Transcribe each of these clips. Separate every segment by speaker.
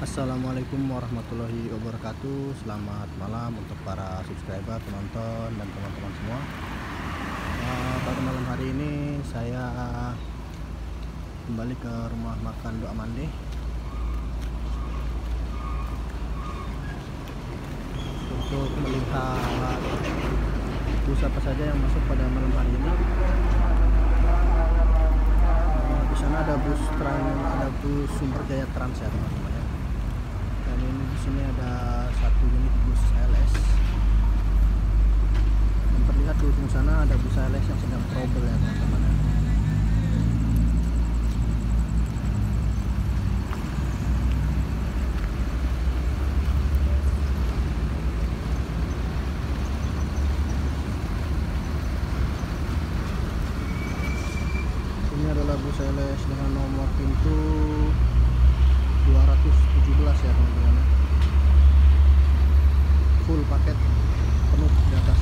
Speaker 1: Assalamualaikum warahmatullahi wabarakatuh. Selamat malam untuk para subscriber, penonton, dan teman-teman semua. Pada malam hari ini saya kembali ke rumah makan Doa Mande untuk melihat bus apa saja yang masuk pada malam hari ini. Di sana ada bus Sumber Jaya Trans ya teman-teman ya. Dan ini di sini ada satu unit bus ALS. Dan terlihat di ujung sana ada bus ALS yang sedang trouble ya teman-teman ya. Ini adalah bus ALS dengan nomor pintu 217 ya teman-teman. Full paket penuh di atas.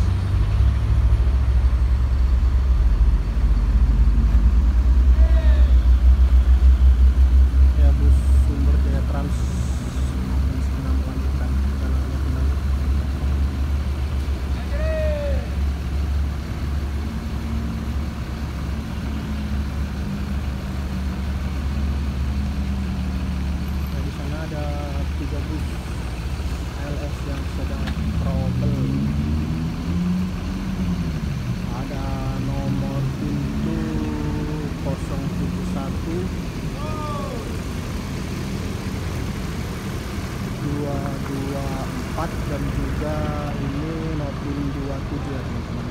Speaker 1: Ya, bus Sumber Jaya Trans sedang melanjutkan perjalanannya kembali. Ada 3 bus ALS yang sedang trouble. Ada nomor pintu 071, 224 dan juga ini Nopin 27 ya teman-teman.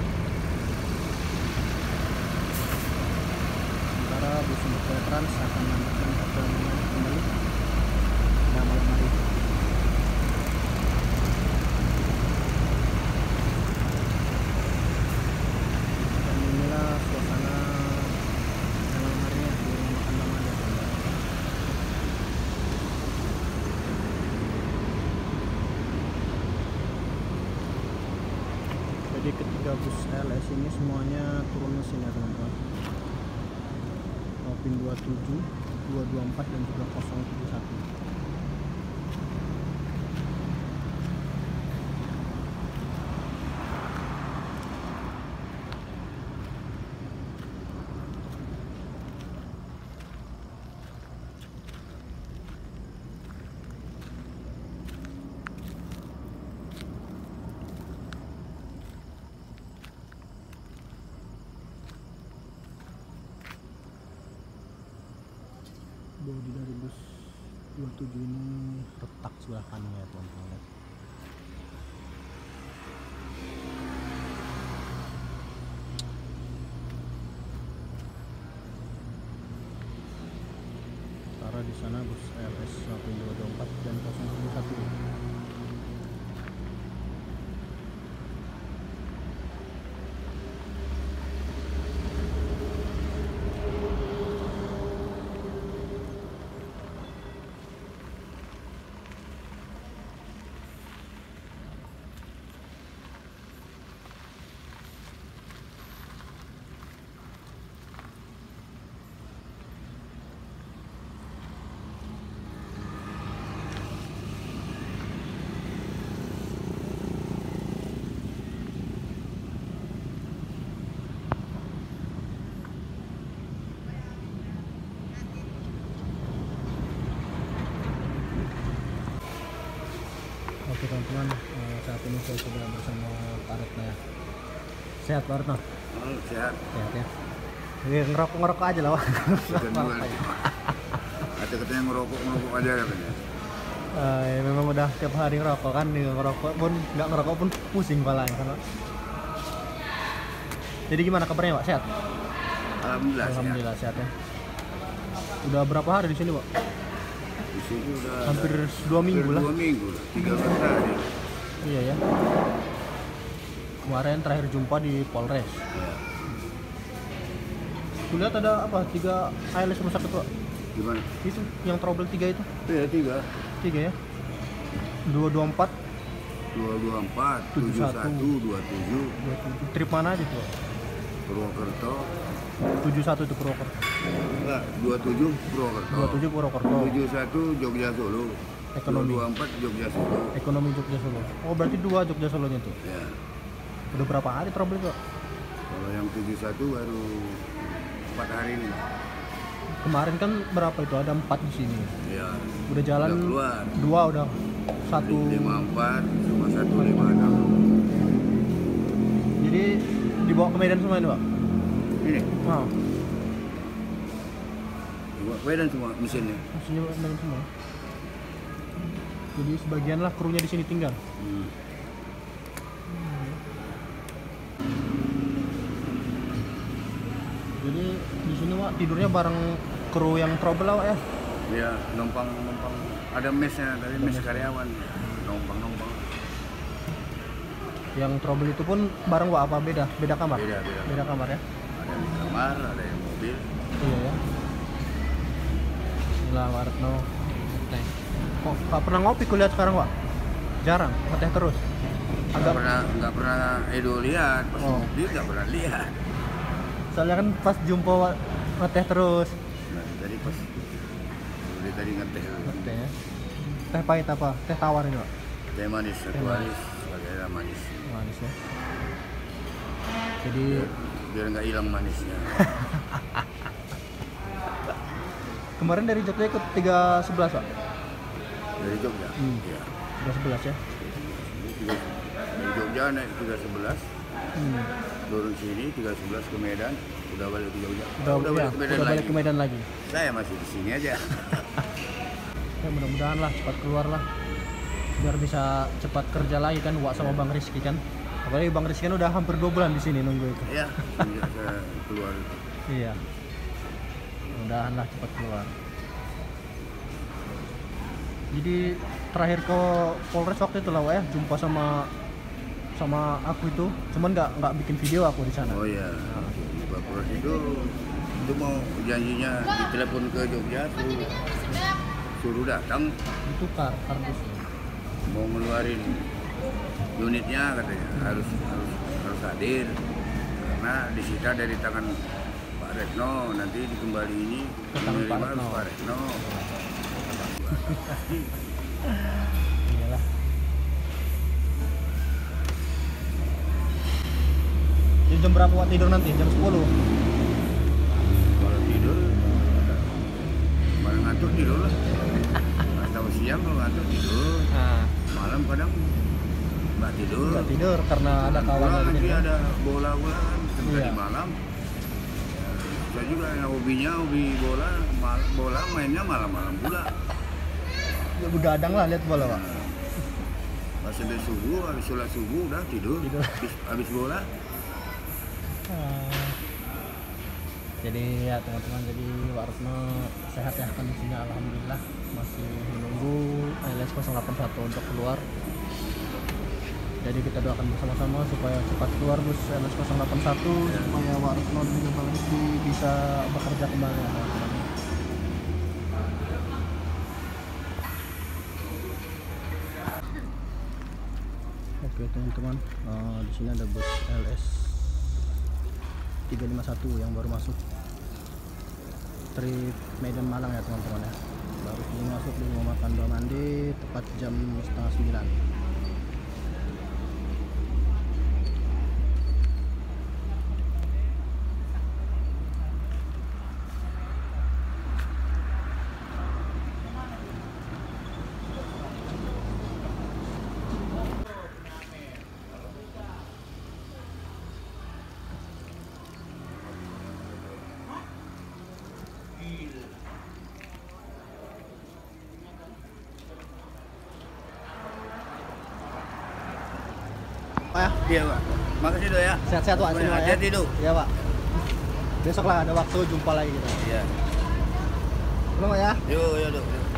Speaker 1: Sementara bus Sumber Jaya Trans akan melanjutkan perjalanan kembali malam hari. Dan inilah suasana malam harinya di rumah makan Doa Mande. Jadi ketiga bus ALS ini semuanya turun mesin ya teman-teman. Nopin 27, 224 dan juga 071. Bodi dari bus 27 ini retak sebelah kanan ya teman-teman. Sementara di sana bus ALS 224 dan 071. Oke teman-teman, saat ini saya sudah bersama Pak Retno ya. Sehat Pak Retno?
Speaker 2: Sehat.
Speaker 1: Sehat ya. Jadi ngerokok aja lah Pak.
Speaker 2: Ada katanya ngerokok aja katanya.
Speaker 1: Ya, memang udah tiap hari ngerokok kan, nggak ngerokok pun pusing kepala kan Pak. Jadi gimana kabarnya Pak? Sehat? Alhamdulillah sehat ya. Udah berapa hari di sini Pak?
Speaker 2: Di sini udah
Speaker 1: hampir 2 minggu lah.
Speaker 2: 2 minggu lah, 13 hari.
Speaker 1: Iya ya. Kemarin terakhir jumpa di Polres.
Speaker 2: Ya.
Speaker 1: Kulihat ada apa? 3 ALS rusak itu Pak?
Speaker 2: Gimana?
Speaker 1: Itu yang trouble 3 itu?
Speaker 2: Iya, 3
Speaker 1: ya. 224,
Speaker 2: 224, 71, 27.
Speaker 1: Trip mana aja tuh?
Speaker 2: Purwokerto,
Speaker 1: 71 itu Purwokerto.
Speaker 2: Enggak, 27 Purwokerto.
Speaker 1: 27 Purwokerto.
Speaker 2: 71 Jogja Solo.
Speaker 1: Ekonomi.
Speaker 2: 24 Jogja Solo.
Speaker 1: Ekonomi Jogja Solo. Oh, berarti 2 Jogja Solonya tuh.
Speaker 2: Ya.
Speaker 1: Udah berapa hari trouble itu?
Speaker 2: Kalau yang 71 baru 4 hari ini.
Speaker 1: Kemarin kan berapa itu? Ada 4 di sini.
Speaker 2: Ya.
Speaker 1: Udah jalan
Speaker 2: Udah keluar.
Speaker 1: 2 udah. 1
Speaker 2: 54 sama 156.
Speaker 1: Jadi dibawa ke Medan semua ini, Pak?
Speaker 2: Ini.
Speaker 1: Wow.
Speaker 2: Buat Medan semua mesinnya.
Speaker 1: Maksudnya Medan semua. Jadi sebagian lah krunya di sini tinggal. Jadi di sini Wak tidurnya bareng kru yang trouble lah Wak ya.
Speaker 2: Iya, numpang. Ada mesnya, dari mes karyawan. Numpang.
Speaker 1: Yang trouble itu pun bareng Wak apa beda? Beda kamar?
Speaker 2: Beda.
Speaker 1: Beda kamar ya?
Speaker 2: Ada yang di kamar, ada yang mobil.
Speaker 1: Iya ya. Inilah Wak Retno. Kok gak pernah ngopi kulihat sekarang Wak? Jarang, ngeteh terus.
Speaker 2: Nggak pernah Edo lihat, pas
Speaker 1: Oh.
Speaker 2: mobil nggak pernah lihat.
Speaker 1: Soalnya kan pas jumpa Wak ngeteh terus.
Speaker 2: Nah, tadi pas dia tadi ngeteh.
Speaker 1: Ngeteh ya. Teh pahit apa? Teh tawar ini Wak?
Speaker 2: Teh manis,
Speaker 1: Teh
Speaker 2: satu
Speaker 1: manis.
Speaker 2: manis, sebagai manis.
Speaker 1: Manis ya. Jadi
Speaker 2: Biar nggak hilang manisnya.
Speaker 1: kemarin dari Jogja ikut 311 Pak?
Speaker 2: Dari Jogja. Iya.
Speaker 1: 311 ya?
Speaker 2: Dari Jogja naik 311,
Speaker 1: Hmm.
Speaker 2: turun sini 311 ke Medan, udah balik ke Jogja.
Speaker 1: Udah
Speaker 2: balik ke Medan
Speaker 1: balik
Speaker 2: lagi.
Speaker 1: ke Medan lagi.
Speaker 2: Saya masih di sini aja.
Speaker 1: Ya mudah-mudahan lah cepat keluar lah. Biar bisa cepat kerja lagi kan Wak sama Bang Rizky kan. Apalagi Bang Rizky kan udah hampir 2 bulan di sini nunggu itu.
Speaker 2: Iya, sejak saya keluar.
Speaker 1: Iya. Mudah-mudahan lah cepat keluar. Jadi terakhir ke Polres waktu itu lah Wak ya, jumpa sama aku itu. Cuman nggak bikin video aku di sana.
Speaker 2: Oh iya, Pak Polres itu mau janjinya ditelepon ke Jogja, suruh datang,
Speaker 1: Ditukar kardus.
Speaker 2: mau ngeluarin unitnya katanya harus hadir karena disita dari tangan Pak Retno, nanti dikembali ini
Speaker 1: Ke tangan Pak
Speaker 2: menerima
Speaker 1: Retno.
Speaker 2: Pak Retno.
Speaker 1: Iyalah. Jadi jam berapa Wak tidur nanti? Jam 10?
Speaker 2: Kalau tidur malam ngantuk tidur lah, atau siang kalau ngantuk tidur,
Speaker 1: Nah,
Speaker 2: malam kadang nggak tidur.
Speaker 1: nggak tidur karena ada kawan
Speaker 2: Pulang
Speaker 1: lagi
Speaker 2: nanti
Speaker 1: gitu.
Speaker 2: ada bola kan sampai
Speaker 1: Iya.
Speaker 2: di malam. Saya juga yang hobi bola mainnya malam-malam pula.
Speaker 1: Ya begadang lah lihat bola Wak.
Speaker 2: Pas habis subuh, habis sholat subuh udah tidur.
Speaker 1: Tidur.
Speaker 2: Habis bola.
Speaker 1: Jadi ya teman-teman, jadi Wak Retno sehat ya kondisinya alhamdulillah, masih menunggu ILS 081 untuk keluar. Jadi kita doakan bersama-sama supaya cepat keluar bus ILS 081 supaya Wak Retno dan juga Bang Rizky bisa bekerja kembali ya teman-teman. Oke teman-teman, di sini ada bus LS 351 yang baru masuk trip Medan Malang ya teman-teman ya. Baru ini masuk di rumah makan Dua Mandi tepat jam 8:30. Pak ya,
Speaker 2: Iya Pak. Makasih Do ya.
Speaker 1: sehat-sehat Pak semua ya.
Speaker 2: Hati-hati Do.
Speaker 1: Iya Pak. Besok lah ada waktu jumpa lagi kita.
Speaker 2: Iya.
Speaker 1: Belum Pak ya.
Speaker 2: Yo Do.